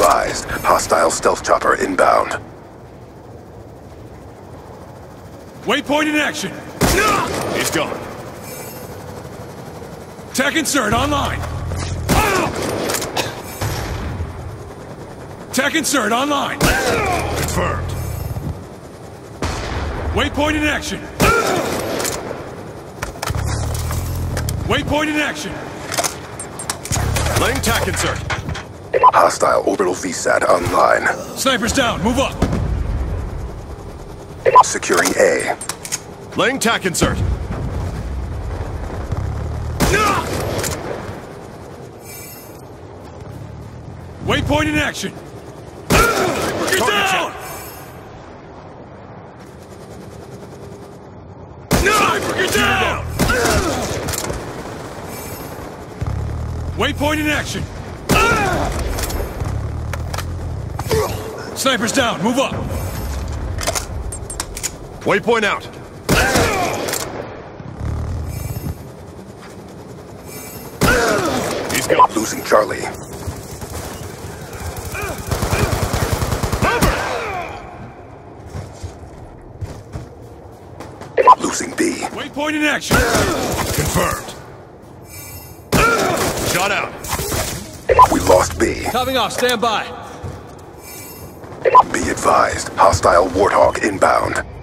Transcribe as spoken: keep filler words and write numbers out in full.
advised, hostile stealth chopper inbound. Waypoint in action! He's gone. Tech insert online! Tech insert online! Confirmed. Waypoint in action! Waypoint in action! Laying tac insert. Hostile orbital V SAT online. Snipers down, move up! Securing A. Laying tac insert. Waypoint in action! Get down! Sniper, get down! Waypoint in action! Snipers down, move up! Waypoint out. He's gone. Losing Charlie. Losing B. Waypoint in action! Confirmed. Shot out. We lost B. Topping off, stand by! Be advised, hostile Warthog inbound.